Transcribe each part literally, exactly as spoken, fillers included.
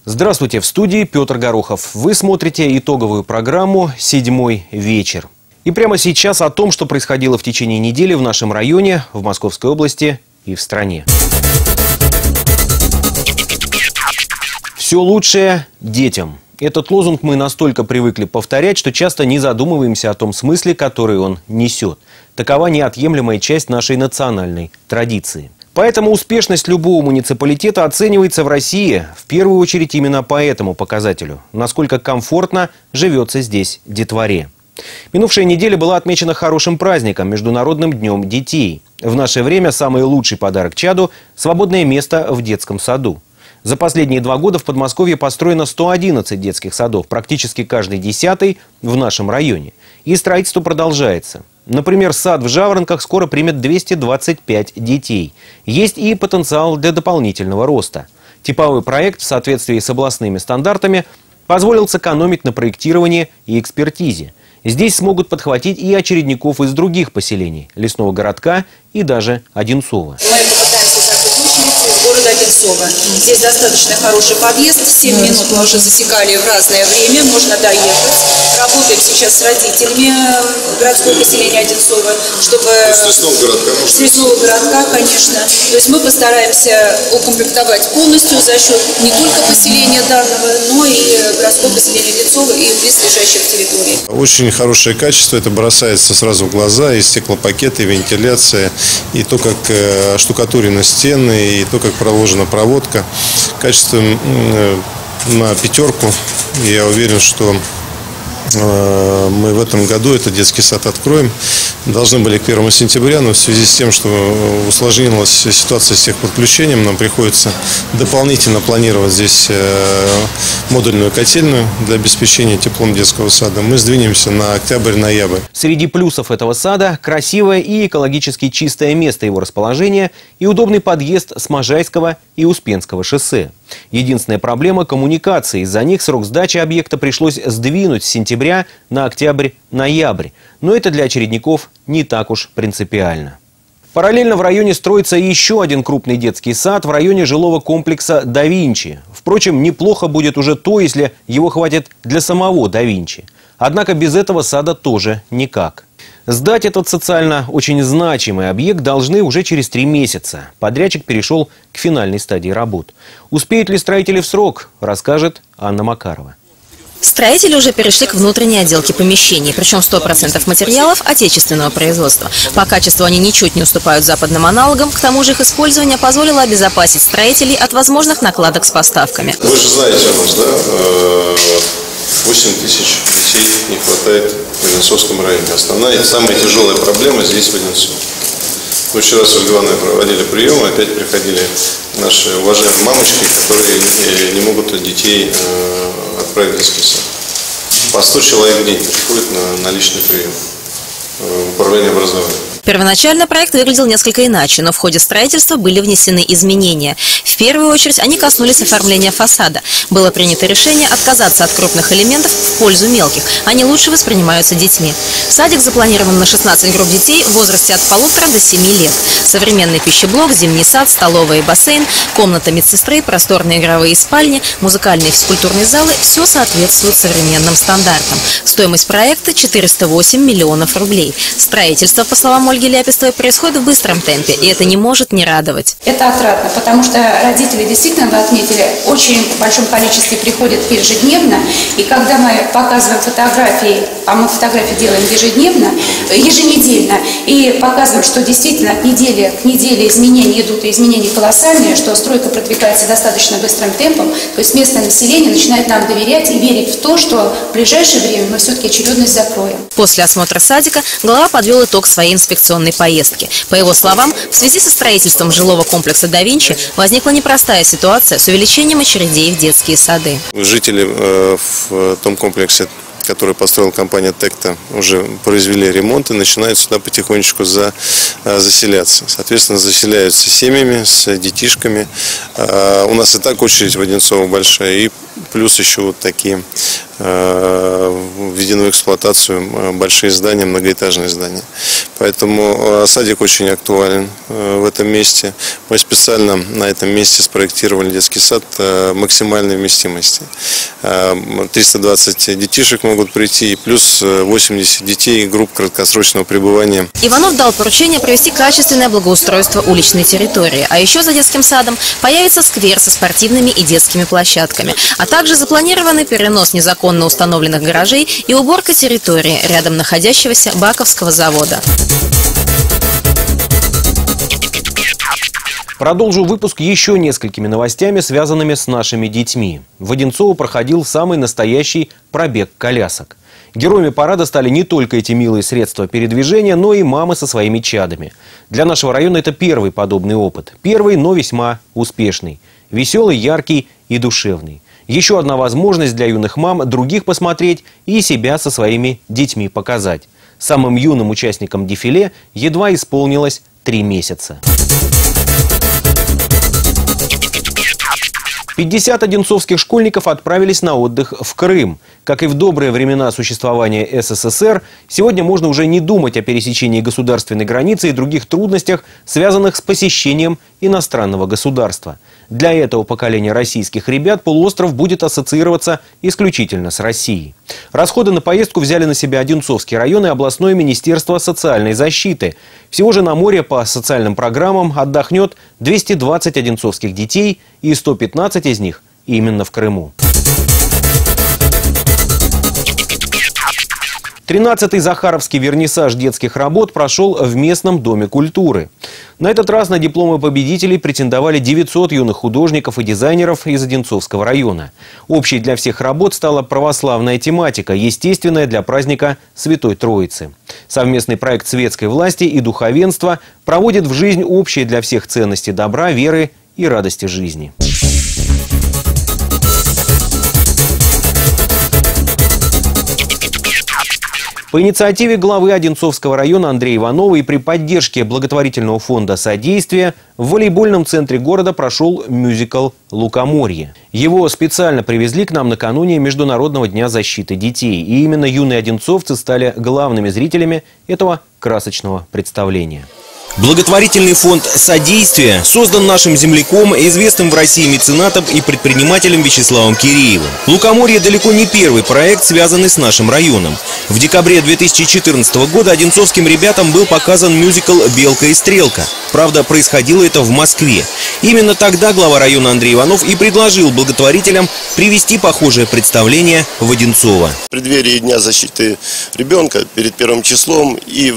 Здравствуйте, в студии Петр Горохов. Вы смотрите итоговую программу «Седьмой вечер». И прямо сейчас о том, что происходило в течение недели в нашем районе, в Московской области и в стране. Все лучшее детям. Этот лозунг мы настолько привыкли повторять, что часто не задумываемся о том смысле, который он несет. Такова неотъемлемая часть нашей национальной традиции. Поэтому успешность любого муниципалитета оценивается в России в первую очередь именно по этому показателю. Насколько комфортно живется здесь детворе. Минувшая неделя была отмечена хорошим праздником – Международным днем детей. В наше время самый лучший подарок чаду – свободное место в детском саду. За последние два года в Подмосковье построено сто одиннадцать детских садов, практически каждый десятый в нашем районе. И строительство продолжается. Например, сад в Жаворонках скоро примет двести двадцать пять детей. Есть и потенциал для дополнительного роста. Типовой проект в соответствии с областными стандартами позволил сэкономить на проектировании и экспертизе. Здесь смогут подхватить и очередников из других поселений – Лесного городка и даже Одинцова. Из города Одинцова. Здесь достаточно хороший подъезд. семь минут мы уже засекали в разное время. Можно доехать. Работаем сейчас с родителями городского поселения Одинцова, чтобы... С Лесного городка, может? С Лесного городка, конечно. То есть мы постараемся укомплектовать полностью за счет не только поселения данного, но и городского поселения Одинцова и близлежащих территорий. Очень хорошее качество. Это бросается сразу в глаза. И стеклопакеты, и вентиляция, и то, как штукатурены стены, и то, как проложена проводка. Качество на пятерку. Я уверен, что мы в этом году этот детский сад откроем. Должны были к первому сентября, но в связи с тем, что усложнилась ситуация с техподключением, нам приходится дополнительно планировать здесь модульную котельную для обеспечения теплом детского сада. Мы сдвинемся на октябрь-ноябрь. Среди плюсов этого сада – красивое и экологически чистое место его расположения и удобный подъезд с Можайского и Успенского шоссе. Единственная проблема – коммуникации. Из-за них срок сдачи объекта пришлось сдвинуть с сентября на октябрь-ноябрь. Но это для очередников не так уж принципиально. Параллельно в районе строится еще один крупный детский сад в районе жилого комплекса «Да Винчи». Впрочем, неплохо будет уже то, если его хватит для самого «Да Винчи». Однако без этого сада тоже никак. Сдать этот социально очень значимый объект должны уже через три месяца. Подрядчик перешел к финальной стадии работ. Успеют ли строители в срок, расскажет Анна Макарова. Строители уже перешли к внутренней отделке помещений, причем сто процентов материалов отечественного производства. По качеству они ничуть не уступают западным аналогам, к тому же их использование позволило обезопасить строителей от возможных накладок с поставками. Вы же знаете у нас, да, восемь тысяч детей не хватает в Одинцовском районе. Основная, самая тяжелая проблема здесь в Одинцове. Мы вчера с Ольгой Ивановной проводили прием, опять приходили наши уважаемые мамочки, которые не могут детей отправить в детский сад. По сто человек в день приходят на, на личный прием в управление образования. Первоначально проект выглядел несколько иначе, но в ходе строительства были внесены изменения. В первую очередь они коснулись оформления фасада. Было принято решение отказаться от крупных элементов в пользу мелких. Они лучше воспринимаются детьми. Садик запланирован на шестнадцать групп детей в возрасте от полутора до семи лет. Современный пищеблок, зимний сад, столовая и бассейн, комната медсестры, просторные игровые спальни, музыкальные и физкультурные залы – все соответствует современным стандартам. Стоимость проекта – четыреста восемь миллионов рублей. Строительство, по словам Ольги Ляпистовой, происходит в быстром темпе, и это не может не радовать. Это отрадно, потому что родители действительно, вы отметили, очень в большом количестве приходят ежедневно, и когда мы показываем фотографии, а мы фотографии делаем ежедневно, еженедельно, и показываем, что действительно от недели к неделе изменения идут, и изменения колоссальные, что стройка продвигается достаточно быстрым темпом, то есть местное население начинает нам доверять и верить в то, что в ближайшее время мы все-таки очередность закроем. После осмотра садика глава подвел итог своей инспекционной поездки. По его словам, в связи со строительством жилого комплекса «Да Винчи» возникла непростая ситуация с увеличением очередей в детские сады. Жители э, в том комплексе, который построила компания «Текта», уже произвели ремонт и начинают сюда потихонечку за, заселяться. Соответственно, заселяются семьями, с детишками. У нас и так очередь в Одинцово большая, и плюс еще вот такие введены в эксплуатацию большие здания, многоэтажные здания. Поэтому садик очень актуален в этом месте. Мы специально на этом месте спроектировали детский сад максимальной вместимости. триста двадцать детишек могут прийти, и плюс восемьдесят детей групп краткосрочного пребывания. Иванов дал поручение провести качественное благоустройство уличной территории. А еще за детским садом появится сквер со спортивными и детскими площадками. А также запланированы перенос незаконно установленных гаражей и уборка территории рядом находящегося Баковского завода. Продолжу выпуск еще несколькими новостями, связанными с нашими детьми. В Одинцово проходил самый настоящий пробег колясок. Героями парада стали не только эти милые средства передвижения, но и мамы со своими чадами. Для нашего района это первый подобный опыт. Первый, но весьма успешный. Веселый, яркий и душевный. Еще одна возможность для юных мам других посмотреть и себя со своими детьми показать. Самым юным участникам дефиле едва исполнилось три месяца. пятьдесят одинцовских школьников отправились на отдых в Крым. Как и в добрые времена существования СССР, сегодня можно уже не думать о пересечении государственной границы и других трудностях, связанных с посещением иностранного государства. Для этого поколения российских ребят полуостров будет ассоциироваться исключительно с Россией. Расходы на поездку взяли на себя Одинцовский район и областное министерство социальной защиты. Всего же на море по социальным программам отдохнет двести двадцать одинцовских детей, и сто пятнадцать из них именно в Крыму. тринадцатый Захаровский вернисаж детских работ прошел в местном доме культуры. На этот раз на дипломы победителей претендовали девятьсот юных художников и дизайнеров из Одинцовского района. Общей для всех работ стала православная тематика, естественная для праздника Святой Троицы. Совместный проект светской власти и духовенства проводит в жизнь общие для всех ценности добра, веры и радости жизни. По инициативе главы Одинцовского района Андрея Иванова и при поддержке благотворительного фонда «Содействие» в волейбольном центре города прошел мюзикл «Лукоморье». Его специально привезли к нам накануне Международного дня защиты детей. И именно юные одинцовцы стали главными зрителями этого красочного представления. Благотворительный фонд «Содействие» создан нашим земляком, известным в России меценатом и предпринимателем Вячеславом Киреевым. «Лукоморье» далеко не первый проект, связанный с нашим районом. В декабре две тысячи четырнадцатого года одинцовским ребятам был показан мюзикл «Белка и стрелка». Правда, происходило это в Москве. Именно тогда глава района Андрей Иванов и предложил благотворителям привести похожее представление в Одинцово. В преддверии Дня защиты ребенка перед первым числом и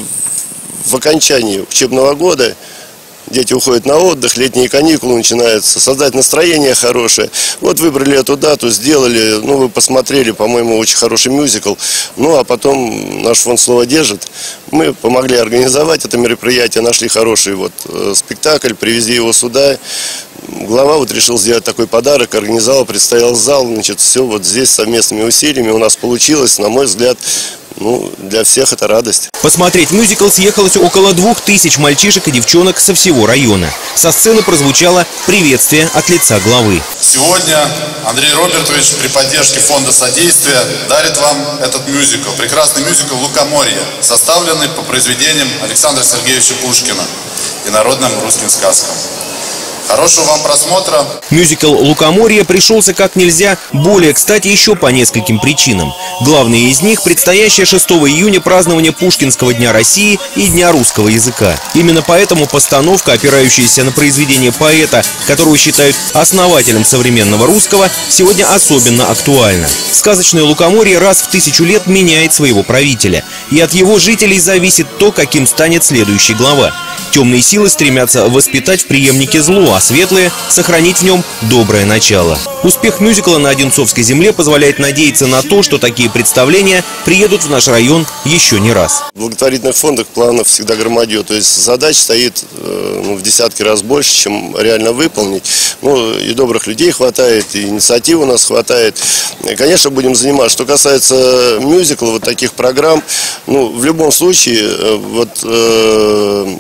в окончании учебного года дети уходят на отдых, летние каникулы начинаются, создать настроение хорошее. Вот выбрали эту дату, сделали, ну вы посмотрели, по-моему, очень хороший мюзикл. Ну а потом наш фонд «Слово держит». Мы помогли организовать это мероприятие, нашли хороший вот э, спектакль, привезли его сюда. Глава вот решил сделать такой подарок, организовал, представил зал, значит, все вот здесь совместными усилиями у нас получилось, на мой взгляд. Ну, для всех это радость. Посмотреть мюзикл съехалось около двух тысяч мальчишек и девчонок со всего района. Со сцены прозвучало приветствие от лица главы. Сегодня Андрей Робертович при поддержке фонда «Содействие» дарит вам этот мюзикл. Прекрасный мюзикл «Лукоморье», составленный по произведениям Александра Сергеевича Пушкина и народным русским сказкам. Хорошего вам просмотра. Мюзикл «Лукоморье» пришелся как нельзя более кстати еще по нескольким причинам. Главные из них – предстоящее шестого июня празднование Пушкинского дня России и Дня русского языка. Именно поэтому постановка, опирающаяся на произведение поэта, которого считают основателем современного русского, сегодня особенно актуальна. Сказочное «Лукоморье» раз в тысячу лет меняет своего правителя. И от его жителей зависит то, каким станет следующий глава. Темные силы стремятся воспитать в преемнике зло, а светлые – сохранить в нем доброе начало. Успех мюзикла на Одинцовской земле позволяет надеяться на то, что такие представления приедут в наш район еще не раз. В благотворительных фондах планов всегда громадье, то есть задач стоит ну, в десятки раз больше, чем реально выполнить. Ну, и добрых людей хватает, и инициативы у нас хватает. И, конечно, будем заниматься. Что касается мюзикла, вот таких программ, ну, в любом случае, вот э, такие мероприятия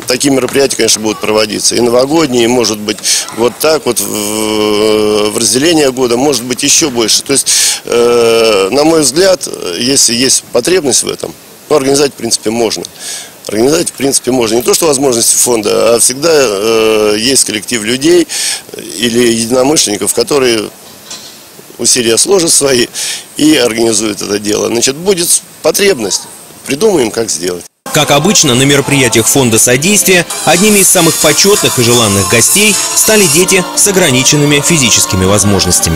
мероприятия, конечно, будут проводиться. И новогодние, и, может быть, вот так вот в, в разделение года, может быть, еще больше. То есть, э, на мой взгляд, если есть потребность в этом, ну, организовать, в принципе, можно. Организовать, в принципе, можно. Не то, что возможности фонда, а всегда э, есть коллектив людей или единомышленников, которые усилия сложат свои и организуют это дело. Значит, будет потребность, придумаем, как сделать. Как обычно, на мероприятиях фонда содействия одними из самых почетных и желанных гостей стали дети с ограниченными физическими возможностями.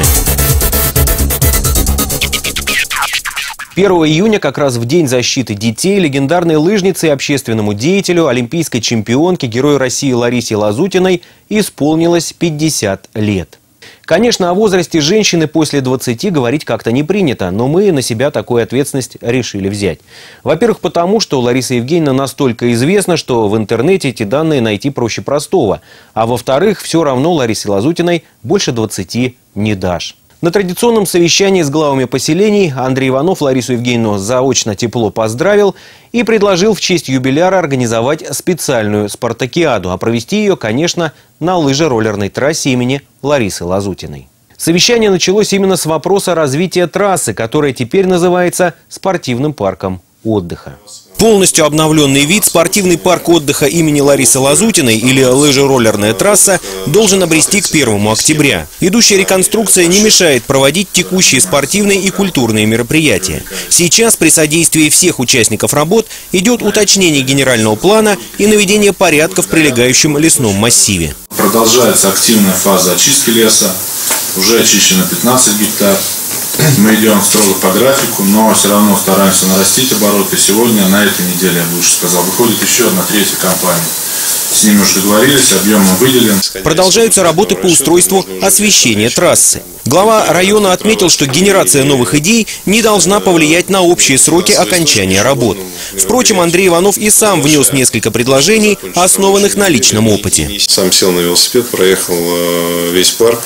первого июня, как раз в День защиты детей, легендарной лыжнице и общественному деятелю, олимпийской чемпионке, герою России Ларисе Лазутиной исполнилось пятьдесят лет. Конечно, о возрасте женщины после двадцати говорить как-то не принято, но мы на себя такую ответственность решили взять. Во-первых, потому что Лариса Евгеньевна настолько известна, что в интернете эти данные найти проще простого. А во-вторых, все равно Ларисе Лазутиной больше двадцати не дашь. На традиционном совещании с главами поселений Андрей Иванов Ларису Евгеньевну заочно тепло поздравил и предложил в честь юбиляра организовать специальную спартакиаду, а провести ее, конечно, на лыжероллерной трассе имени Ларисы Лазутиной. Совещание началось именно с вопроса развития трассы, которая теперь называется спортивным парком отдыха. Полностью обновленный вид спортивный парк отдыха имени Ларисы Лазутиной или лыжероллерная трасса должен обрести к первому октября. Идущая реконструкция не мешает проводить текущие спортивные и культурные мероприятия. Сейчас при содействии всех участников работ идет уточнение генерального плана и наведение порядка в прилегающем лесном массиве. Продолжается активная фаза очистки леса. Уже очищено пятнадцать гектар. Мы идем строго по графику, но все равно стараемся нарастить обороты. Сегодня, на этой неделе, я бы лучше сказал, выходит еще одна третья компания. С ними уже договорились, объемы выделен. Продолжаются работы по устройству освещения трассы. Глава района отметил, что генерация новых идей не должна повлиять на общие сроки окончания работ. Впрочем, Андрей Иванов и сам внес несколько предложений, основанных на личном опыте. Сам сел на велосипед, проехал весь парк.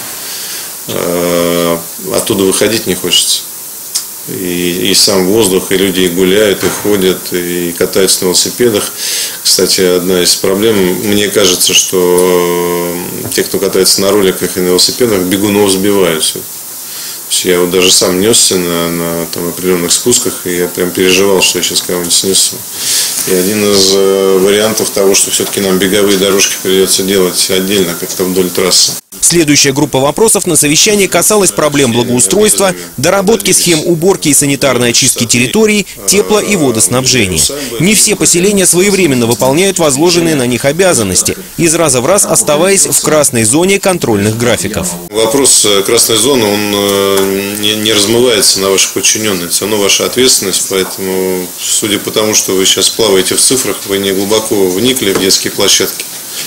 Оттуда выходить не хочется. И, и сам воздух, и люди и гуляют, и ходят, и катаются на велосипедах. Кстати, одна из проблем, мне кажется, что те, кто катается на роликах и на велосипедах, бегунов сбиваются. Я вот даже сам несся на, на там, определенных спусках, и я прям переживал, что я сейчас кого-нибудь снесу. И один из э, вариантов того, что все-таки нам беговые дорожки придется делать отдельно, как-то вдоль трассы. Следующая группа вопросов на совещании касалась проблем благоустройства, доработки схем уборки и санитарной очистки территорий, тепло- и водоснабжения. Не все поселения своевременно выполняют возложенные на них обязанности, из раза в раз оставаясь в красной зоне контрольных графиков. Вопрос красной зоны, он не, не размывается на ваших подчиненных. Все равно ваша ответственность, поэтому, судя по тому, что вы сейчас плаваете в цифрах, вы не глубоко вникли в детские площадки.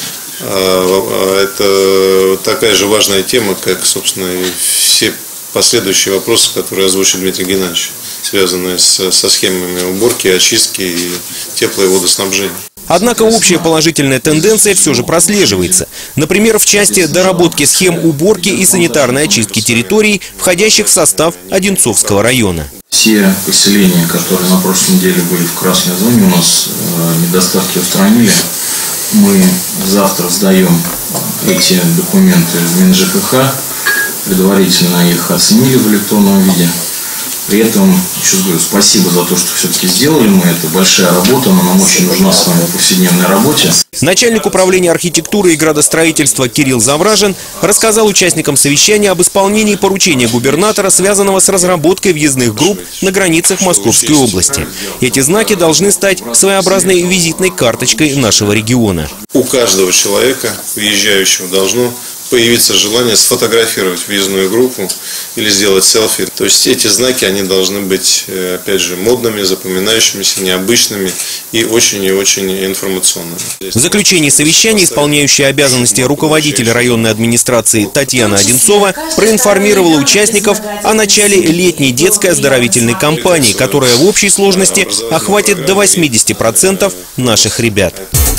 Это такая же важная тема, как, собственно, и все последующие вопросы, которые озвучил Дмитрий Геннадьевич, связанные с, со схемами уборки, очистки и тепло- и водоснабжения. Однако общая положительная тенденция все же прослеживается. Например, в части доработки схем уборки и санитарной очистки территорий, входящих в состав Одинцовского района. Все поселения, которые на прошлой неделе были в красной зоне, у нас э, недостатки устранили. Мы завтра сдаем эти документы в Минжкх, предварительно их оценили в электронном виде. При этом, еще раз говорю, спасибо за то, что все-таки сделали мы. Это большая работа, она нам очень нужна с вами в повседневной работе. Начальник управления архитектуры и градостроительства Кирилл Завражин рассказал участникам совещания об исполнении поручения губернатора, связанного с разработкой въездных групп на границах Московской области. Эти знаки должны стать своеобразной визитной карточкой нашего региона. У каждого человека, въезжающего, должно появиться желание сфотографировать въездную группу или сделать селфи. То есть эти знаки, они должны быть, опять же, модными, запоминающимися, необычными и очень и очень информационными. В заключении совещания исполняющая обязанности руководитель районной администрации Татьяна Одинцова проинформировала участников о начале летней детской оздоровительной кампании, которая в общей сложности охватит до восьмидесяти процентов наших ребят.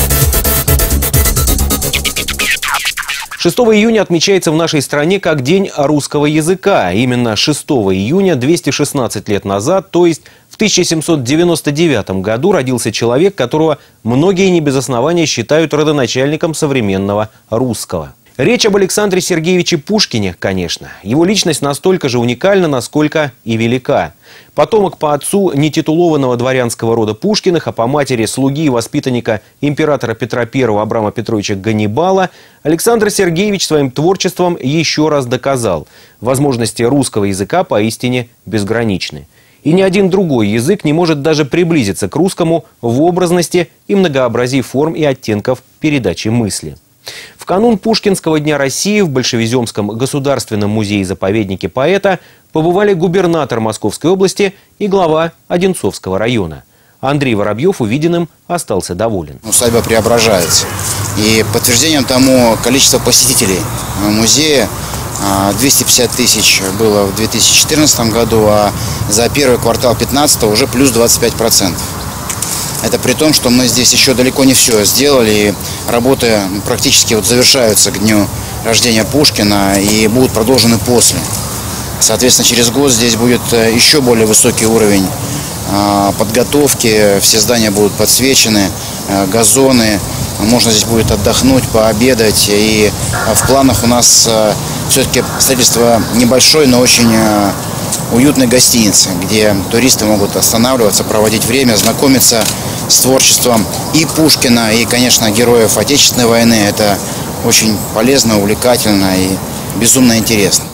шестого июня отмечается в нашей стране как День русского языка. Именно шестого июня двести шестнадцать лет назад, то есть в В тысяча семьсот девяносто девятом году родился человек, которого многие не без основания считают родоначальником современного русского. Речь об Александре Сергеевиче Пушкине, конечно. Его личность настолько же уникальна, насколько и велика. Потомок по отцу нетитулованного дворянского рода Пушкиных, а по матери слуги и воспитанника императора Петра Первого Абрама Петровича Ганнибала, Александр Сергеевич своим творчеством еще раз доказал: возможности русского языка поистине безграничны. И ни один другой язык не может даже приблизиться к русскому в образности и многообразии форм и оттенков передачи мысли. В канун Пушкинского дня России в Большевиземском государственном музее-заповеднике поэта побывали губернатор Московской области и глава Одинцовского района. Андрей Воробьев увиденным остался доволен. Усадьба преображается. И подтверждением тому количество посетителей музея. двести пятьдесят тысяч было в две тысячи четырнадцатом году, а за первый квартал две тысячи пятнадцатого уже плюс двадцать пять процентов. Это при том, что мы здесь еще далеко не все сделали, и работы практически вот завершаются к дню рождения Пушкина и будут продолжены после. Соответственно, через год здесь будет еще более высокий уровень подготовки, все здания будут подсвечены, газоны, можно здесь будет отдохнуть, пообедать. И в планах у нас все-таки строительство небольшой, но очень уютной гостиницы, где туристы могут останавливаться, проводить время, знакомиться с творчеством и Пушкина, и, конечно, героев Отечественной войны. Это очень полезно, увлекательно и безумно интересно.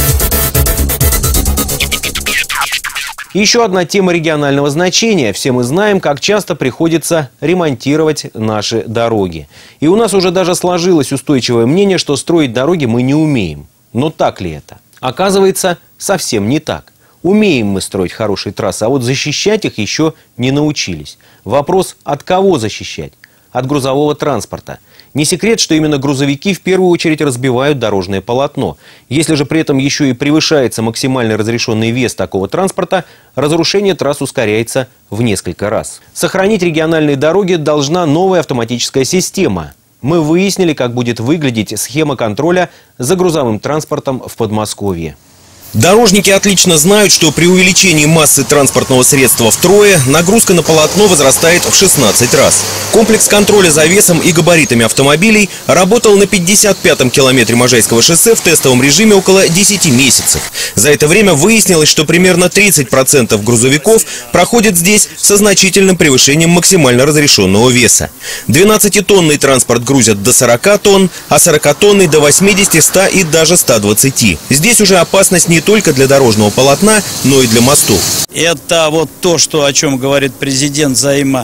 Еще одна тема регионального значения. Все мы знаем, как часто приходится ремонтировать наши дороги. И у нас уже даже сложилось устойчивое мнение, что строить дороги мы не умеем. Но так ли это? Оказывается, совсем не так. Умеем мы строить хорошие трассы, а вот защищать их еще не научились. Вопрос: от кого защищать? От грузового транспорта. Не секрет, что именно грузовики в первую очередь разбивают дорожное полотно. Если же при этом еще и превышается максимальный разрешенный вес такого транспорта, разрушение трасс ускоряется в несколько раз. Сохранить региональные дороги должна новая автоматическая система. Мы выяснили, как будет выглядеть схема контроля за грузовым транспортом в Подмосковье. Дорожники отлично знают, что при увеличении массы транспортного средства втрое нагрузка на полотно возрастает в шестнадцать раз. Комплекс контроля за весом и габаритами автомобилей работал на пятьдесят пятом километре Можайского шоссе в тестовом режиме около десяти месяцев. За это время выяснилось, что примерно тридцать процентов грузовиков проходят здесь со значительным превышением максимально разрешенного веса. двенадцатитонный транспорт грузят до сорока тонн, а сорокатонный до восьмидесяти, ста и даже ста двадцати. Здесь уже опасность не только для дорожного полотна, но и для мостов. Это вот то, что, о чем говорит президент: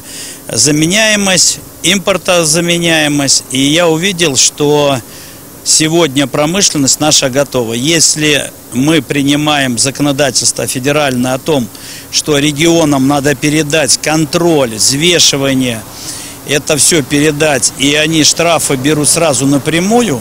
взаимозаменяемость, импортозаменяемость. И я увидел, что сегодня промышленность наша готова. Если мы принимаем законодательство федеральное о том, что регионам надо передать контроль, взвешивание, это все передать, и они штрафы берут сразу напрямую,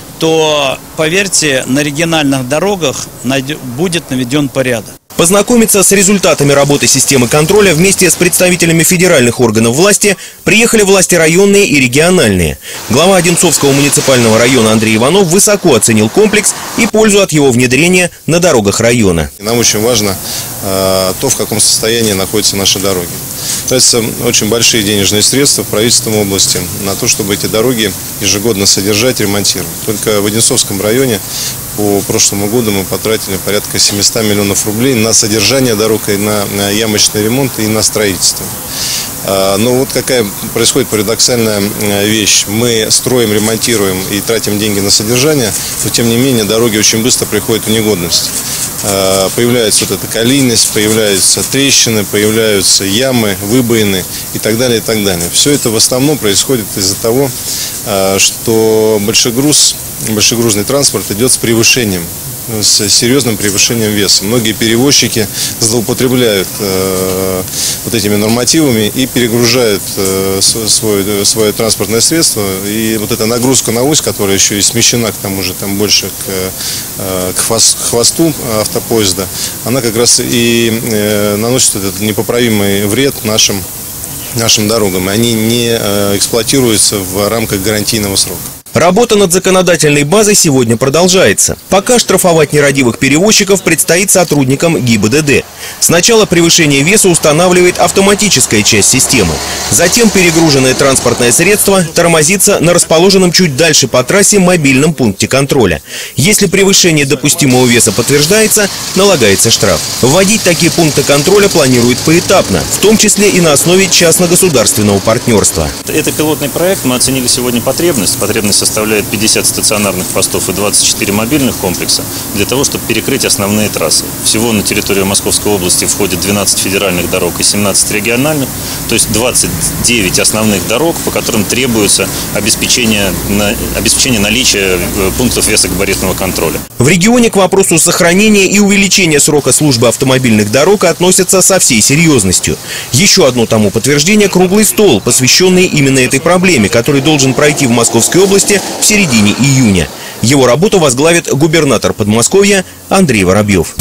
то, поверьте, на региональных дорогах будет наведен порядок. Познакомиться с результатами работы системы контроля вместе с представителями федеральных органов власти приехали власти районные и региональные. Глава Одинцовского муниципального района Андрей Иванов высоко оценил комплекс и пользу от его внедрения на дорогах района. Нам очень важно э, то, в каком состоянии находятся наши дороги. Тратятся очень большие денежные средства в правительстве области на то, чтобы эти дороги ежегодно содержать, ремонтировать. Только в Одинцовском районе по прошлому году мы потратили порядка семисот миллионов рублей на содержание дорог, и на, на ямочный ремонт, и на строительство. Но вот какая происходит парадоксальная вещь. Мы строим, ремонтируем и тратим деньги на содержание, но тем не менее дороги очень быстро приходят в негодность. Появляется вот эта колейность, появляются трещины, появляются ямы, выбоины и так далее, и так далее. Все это в основном происходит из-за того, что большегруз, большегрузный транспорт идет с превышением, с серьезным превышением веса. Многие перевозчики злоупотребляют э, вот этими нормативами и перегружают э, свое, свое транспортное средство. И вот эта нагрузка на ось, которая еще и смещена к тому же там больше к, э, к хвосту автопоезда, она как раз и э, наносит этот непоправимый вред нашим, нашим дорогам. Они не э, эксплуатируются в рамках гарантийного срока. Работа над законодательной базой сегодня продолжается. Пока штрафовать нерадивых перевозчиков предстоит сотрудникам ГИБДД. Сначала превышение веса устанавливает автоматическая часть системы. Затем перегруженное транспортное средство тормозится на расположенном чуть дальше по трассе мобильном пункте контроля. Если превышение допустимого веса подтверждается, налагается штраф. Вводить такие пункты контроля планируют поэтапно, в том числе и на основе частно-государственного партнерства. Это пилотный проект. Мы оценили сегодня потребность. Потребность составляет пятьдесят стационарных постов и двадцать четыре мобильных комплекса для того, чтобы перекрыть основные трассы. Всего на территорию Московской области входит двенадцать федеральных дорог и семнадцать региональных, то есть двадцать девять основных дорог, по которым требуется обеспечение, обеспечение наличия пунктов весогабаритного контроля. В регионе к вопросу сохранения и увеличения срока службы автомобильных дорог относятся со всей серьезностью. Еще одно тому подтверждение – круглый стол, посвященный именно этой проблеме, который должен пройти в Московской области в середине июня. Его работу возглавит губернатор Подмосковья Андрей Воробьев.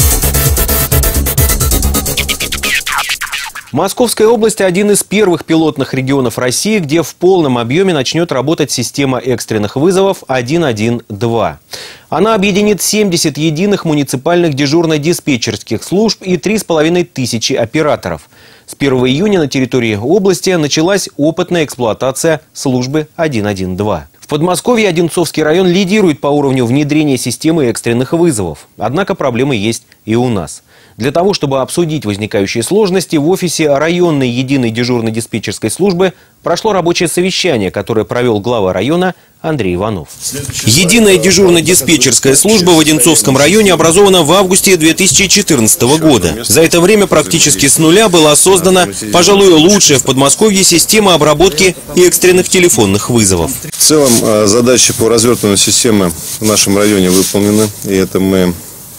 Московская область – один из первых пилотных регионов России, где в полном объеме начнет работать система экстренных вызовов один один два. Она объединит семьдесят единых муниципальных дежурно-диспетчерских служб и три с половиной тысячи операторов. С первого июня на территории области началась опытная эксплуатация службы один один два. В Подмосковье Одинцовский район лидирует по уровню внедрения системы экстренных вызовов. Однако проблемы есть и у нас. Для того, чтобы обсудить возникающие сложности, в офисе районной единой дежурно-диспетчерской службы прошло рабочее совещание, которое провел глава района Андрей Иванов. Единая дежурно-диспетчерская служба в Одинцовском районе образована в августе две тысячи четырнадцатого года. За это время практически с нуля была создана, пожалуй, лучшая в Подмосковье система обработки экстренных телефонных вызовов. В целом задачи по развертыванию системы в нашем районе выполнены, и это мы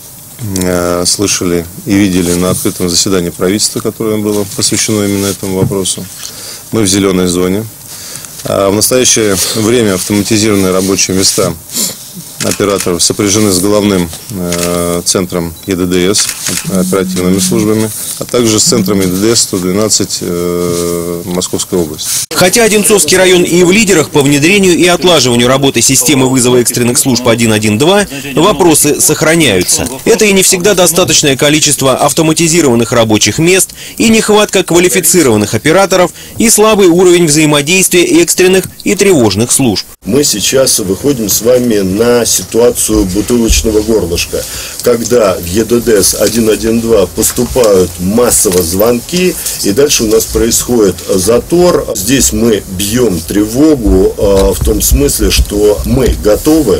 слышали и видели на открытом заседании правительства, которое было посвящено именно этому вопросу. Мы в зеленой зоне. А в настоящее время автоматизированные рабочие места операторов сопряжены с головным э, центром ЕДДС, оперативными службами, а также с центром ЕДДС сто двенадцать э, Московской области. Хотя Одинцовский район и в лидерах по внедрению и отлаживанию работы системы вызова экстренных служб один один два, вопросы сохраняются. Это и не всегда достаточное количество автоматизированных рабочих мест, и нехватка квалифицированных операторов, и слабый уровень взаимодействия экстренных и тревожных служб. Мы сейчас выходим с вами на ситуацию бутылочного горлышка, когда в ЕДДС один один два поступают массово звонки, и дальше у нас происходит затор. Здесь мы бьем тревогу э, в том смысле, что мы готовы,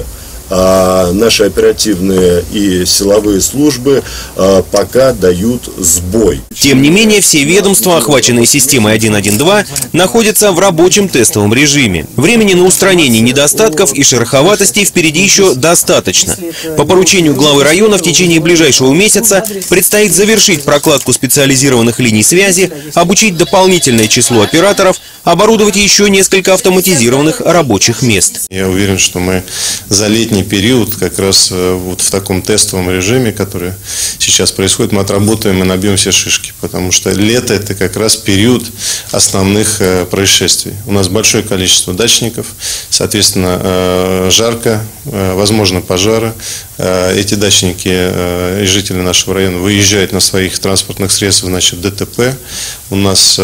а наши оперативные и силовые службы а, пока дают сбой. Тем не менее, все ведомства, охваченные системой один один два, находятся в рабочем тестовом режиме. Времени на устранение недостатков и шероховатостей впереди еще достаточно. По поручению главы района в течение ближайшего месяца предстоит завершить прокладку специализированных линий связи, обучить дополнительное число операторов, оборудовать еще несколько автоматизированных рабочих мест. Я уверен, что мы за летний период, как раз вот в таком тестовом режиме, который сейчас происходит, мы отработаем и набьем все шишки, потому что лето – это как раз период основных происшествий. У нас большое количество дачников, соответственно, жарко, возможно, пожары. Эти дачники и жители нашего района выезжают на своих транспортных средствах, значит, ДТП. У нас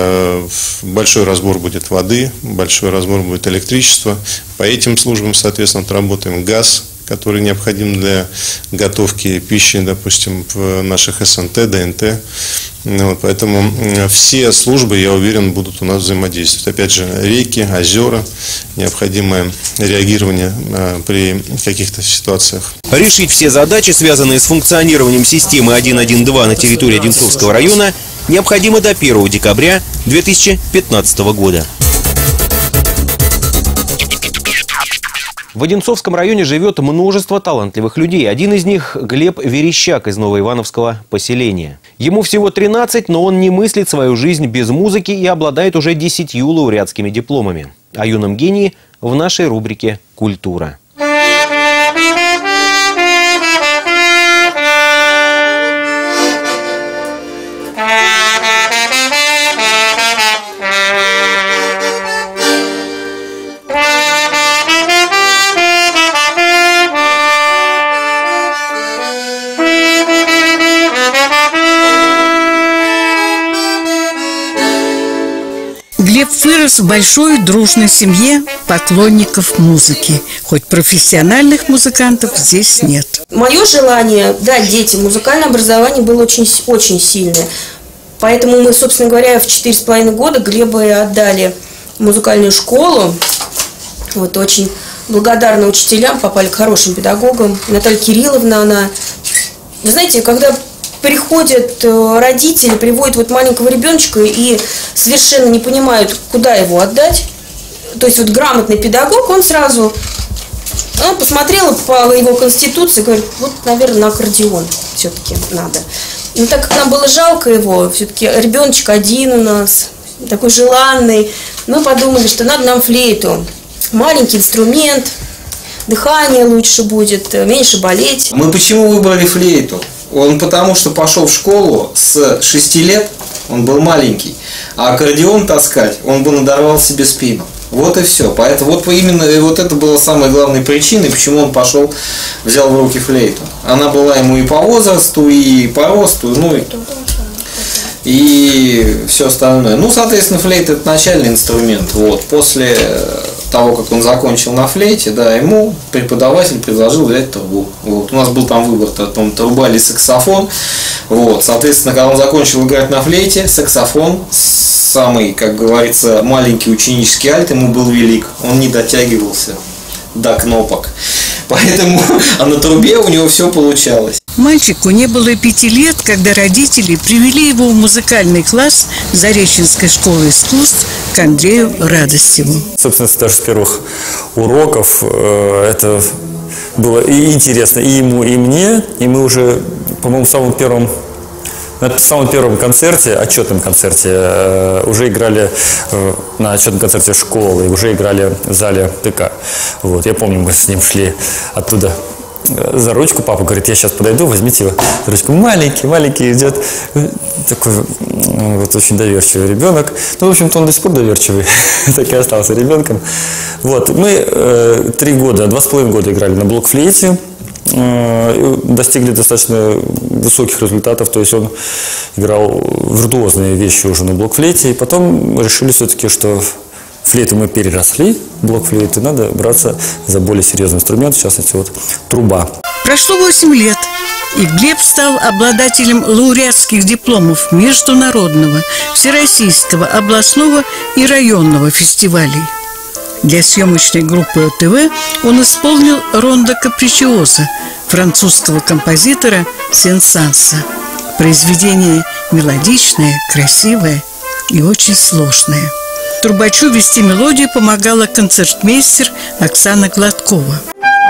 большой разбор будет воды, большой разбор будет электричества. По этим службам, соответственно, отработаем газ, который необходим для готовки пищи, допустим, в наших СНТ, ДНТ. Вот, поэтому все службы, я уверен, будут у нас взаимодействовать. Опять же, реки, озера, необходимое реагирование при каких-то ситуациях. Решить все задачи, связанные с функционированием системы один один два на территории Одинцовского района, необходимо до первого декабря две тысячи пятнадцатого года. В Одинцовском районе живет множество талантливых людей. Один из них – Глеб Верещак из Новоивановского поселения. Ему всего тринадцать, но он не мыслит свою жизнь без музыки и обладает уже десятью лауреатскими дипломами. О юном гении в нашей рубрике «Культура». вырос в большой дружной семье поклонников музыки. Хоть профессиональных музыкантов здесь нет. Мое желание дать детям музыкальное образование было очень, очень сильное. Поэтому мы, собственно говоря, в четыре с половиной года Глеба и отдали в музыкальную школу. Вот, очень благодарна учителям, попали к хорошим педагогам. Наталья Кирилловна, она... Вы знаете, когда приходят родители, приводят вот маленького ребеночка и совершенно не понимают, куда его отдать, то есть вот грамотный педагог, он сразу... Он посмотрел по его конституции, говорит, вот, наверное, на аккордеон все-таки надо. Но так как нам было жалко его, все-таки ребеночек один у нас, такой желанный, мы подумали, что надо нам флейту. Маленький инструмент, дыхание лучше будет, меньше болеть. Мы почему выбрали флейту? Он потому что пошел в школу с шести лет, он был маленький, а аккордеон таскать, он бы надорвал себе спину. Вот и все. Поэтому вот именно вот это была самой главной причиной, почему он пошел, взял в руки флейту. Она была ему и по возрасту, и по росту, ну и, и все остальное. Ну, соответственно, флейта — это начальный инструмент. Вот. После того, как он закончил на флейте, да, ему преподаватель предложил взять трубу. Вот. У нас был там выбор, там, труба или саксофон. Вот. Соответственно, когда он закончил играть на флейте, саксофон, самый, как говорится, маленький ученический альт ему был велик. Он не дотягивался до кнопок. Поэтому, а на трубе у него все получалось. Мальчику не было и пяти лет, когда родители привели его в музыкальный класс Зареченской школы искусств к Андрею Радостеву. Собственно, даже с первых уроков э, это было и интересно и ему, и мне. И мы уже, по-моему, в самом первом, на самом первом концерте, отчетном концерте, э, уже играли э, на отчетном концерте школы, и уже играли в зале ТК. Вот, я помню, мы с ним шли оттуда за ручку, папа говорит, я сейчас подойду, возьмите его за ручку. Маленький, маленький идет, такой вот очень доверчивый ребенок. Ну, в общем-то, он до сих пор доверчивый, так и остался ребенком. Вот, мы э, три года, два с половиной года играли на блокфлейте, э, достигли достаточно высоких результатов, то есть он играл виртуозные вещи уже на блокфлейте, и потом решили все-таки, что флейту мы переросли, блокфлейты, надо браться за более серьезный инструмент, в частности, вот труба. Прошло восемь лет, и Глеб стал обладателем лауреатских дипломов международного, всероссийского, областного и районного фестивалей. Для съемочной группы О Тэ Вэ он исполнил рондо капричиоза французского композитора Сен-Санса. Произведение мелодичное, красивое и очень сложное. Трубачу вести мелодию помогала концертмейстер Оксана Гладкова.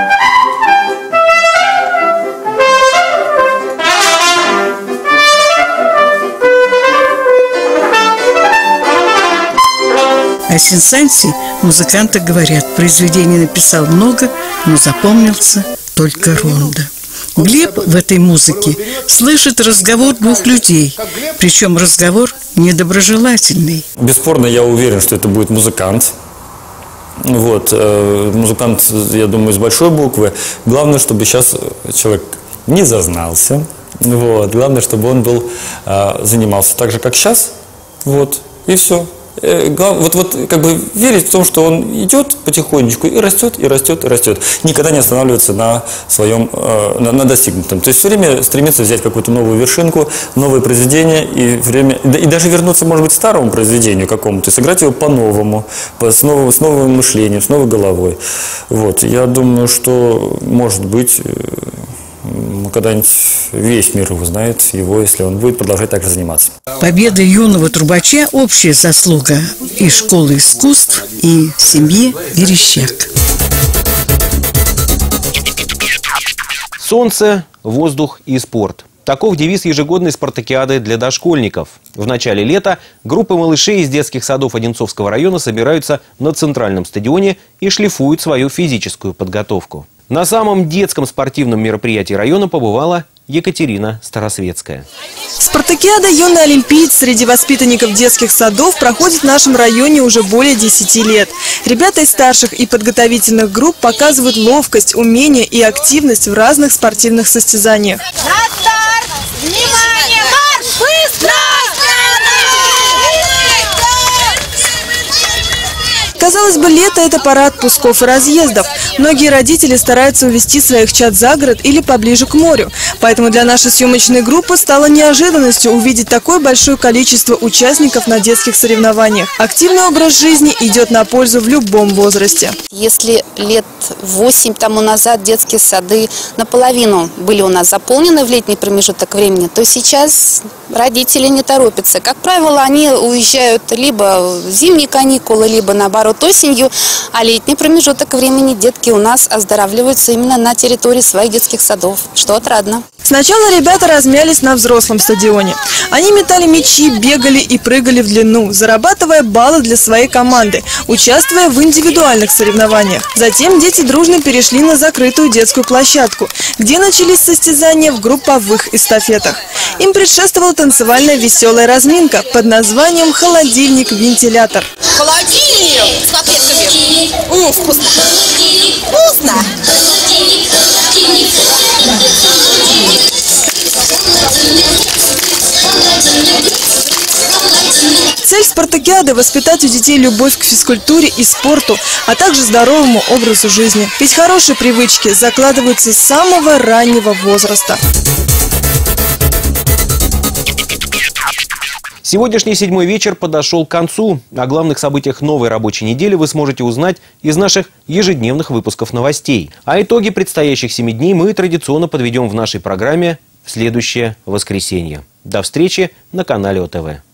О Сен-Сансе музыканты говорят, произведений написал много, но запомнился только рондо. Глеб в этой музыке слышит разговор двух людей, причем разговор недоброжелательный. Бесспорно, я уверен, что это будет музыкант. Вот, э, музыкант, я думаю, с большой буквы. Главное, чтобы сейчас человек не зазнался. Вот, главное, чтобы он был, э, занимался так же, как сейчас. Вот, и все. Вот, вот как бы верить в том, что он идет потихонечку и растет, и растет, и растет. Никогда не останавливается на своем, на, на достигнутом. То есть все время стремится взять какую-то новую вершинку, новое произведение, и, время, и даже вернуться, может быть, к старому произведению какому-то, и сыграть его по-новому, по, с, новым, с новым мышлением, с новой головой. Вот. Я думаю, что, может быть, когда-нибудь весь мир узнает его, если он будет продолжать так же заниматься. Победа юного трубача – общая заслуга и школы искусств, и семьи Верещак. Солнце, воздух и спорт. Таков девиз ежегодной спартакиады для дошкольников. В начале лета группы малышей из детских садов Одинцовского района собираются на центральном стадионе и шлифуют свою физическую подготовку. На самом детском спортивном мероприятии района побывала Екатерина Старосветская. Спартакиада «Юный олимпиец» среди воспитанников детских садов проходит в нашем районе уже более десяти лет. Ребята из старших и подготовительных групп показывают ловкость, умение и активность в разных спортивных состязаниях. На старт! Внимание! Марш! Быстро! Казалось бы, лето – это пора отпусков и разъездов. Многие родители стараются увезти своих чад за город или поближе к морю. Поэтому для нашей съемочной группы стало неожиданностью увидеть такое большое количество участников на детских соревнованиях. Активный образ жизни идет на пользу в любом возрасте. Если лет восемь тому назад детские сады наполовину были у нас заполнены в летний промежуток времени, то сейчас родители не торопятся. Как правило, они уезжают либо в зимние каникулы, либо наоборот осенью, а летний промежуток времени детки у нас оздоравливаются именно на территории своих детских садов, что отрадно. Сначала ребята размялись на взрослом стадионе. Они метали мячи, бегали и прыгали в длину, зарабатывая баллы для своей команды, участвуя в индивидуальных соревнованиях. Затем дети дружно перешли на закрытую детскую площадку, где начались состязания в групповых эстафетах. Им предшествовала танцевальная веселая разминка под названием «Холодильник-вентилятор». Холодильник с котлетками. М, вкусно. Вкусно. Цель спартакиады – воспитать у детей любовь к физкультуре и спорту, а также здоровому образу жизни. Ведь хорошие привычки закладываются с самого раннего возраста. Сегодняшний седьмой вечер подошел к концу. О главных событиях новой рабочей недели вы сможете узнать из наших ежедневных выпусков новостей. А итоги предстоящих семи дней мы традиционно подведем в нашей программе в следующее воскресенье. До встречи на канале О Тэ Вэ.